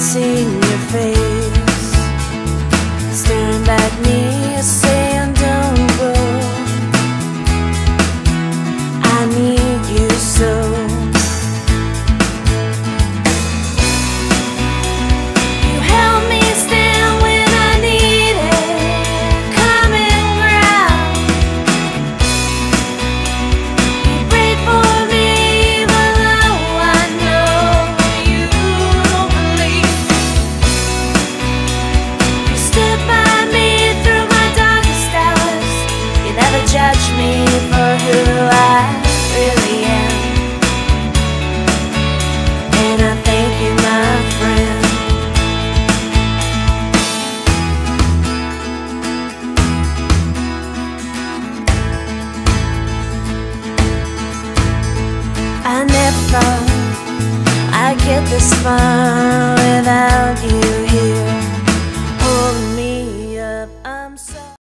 seeing your face staring back me, saying don't go. I need you so. You held me still when I needed common ground. You prayed for me even though I know you don't believe. You stood by me through my darkest hours. You never judged me for who I really am. And I thank you, my friend. I never thought I'd get this far without you.